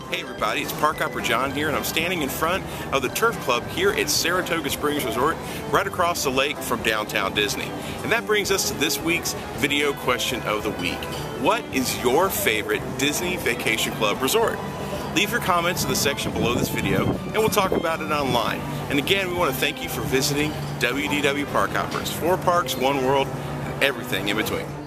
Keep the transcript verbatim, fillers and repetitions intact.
Hey everybody, it's Parkhopper John here, and I'm standing in front of the Turf Club here at Saratoga Springs Resort, right across the lake from downtown Disney. And that brings us to this week's video question of the week. What is your favorite Disney Vacation Club resort? Leave your comments in the section below this video, and we'll talk about it online. And again, we want to thank you for visiting W D W Parkhoppers. Four parks, one world, and everything in between.